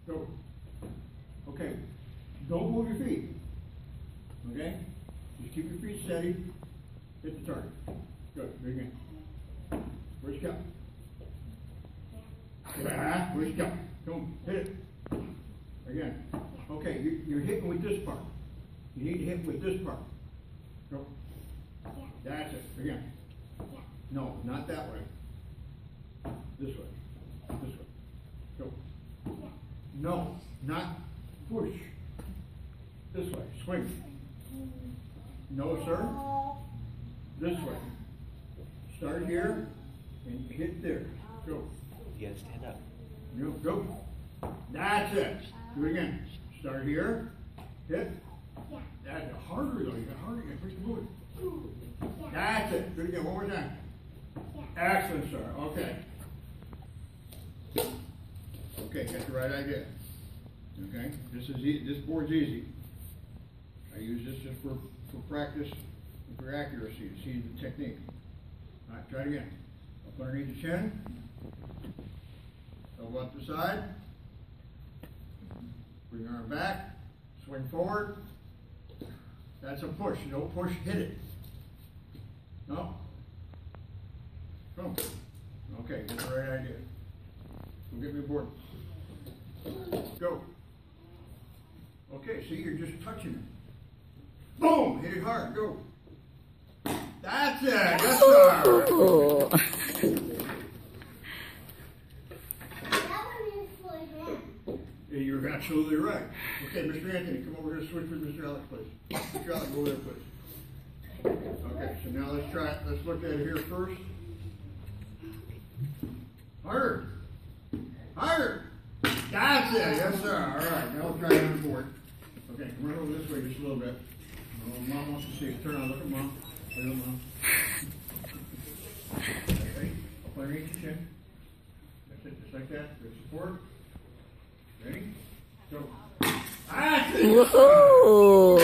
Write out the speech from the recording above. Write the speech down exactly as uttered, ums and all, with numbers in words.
Go. Okay. Don't move your feet. Okay? Just keep your feet steady. Hit the target. Good. Do it again. Where's the count? Yeah. Where's the count? Come on. Hit it. Again. Okay. You, you're hitting with this part. You need to hit with this part. Go. That's it. Again. No, not that way. This way. This way. Go. No, not push. This way. Swing. No, sir. This way. Start here and hit there. Go. You gotta stand up. No, go. That's it. Do it again. Start here. Hit. That's harder though. You got harder. You got to push the move. That's it. Do it again. One more time. Excellent, sir. Okay. Okay, got the right idea. Okay, this is e this board's easy. I use this just for, for practice and for accuracy to see the technique. All right, try it again. Up underneath the chin. Elbow up the side. Bring your arm back. Swing forward. That's a push. You don't push, hit it. No. Come. Okay, that's the right idea. Go get me a board. Go. Okay, see, you're just touching it. Boom! Hit it hard. Go. That's it. Yes, sir. Oh. Yeah, you're absolutely right. Okay, Mister Anthony, come over here and switch with Mister Alex, please. Mister Alex, go over there, please. Okay, so now let's try it. Let's look at it here first. Harder. Harder. That's it. Yes, sir. All right. Now we'll try it on the board. Okay, come right over this way just a little bit. Oh, Mom wants to see it. Turn on. Look at Mom. Look at Mom. Okay. Up underneath your chin. That's it. Just like that. Good support. Ready? Go. That's it. Whoa.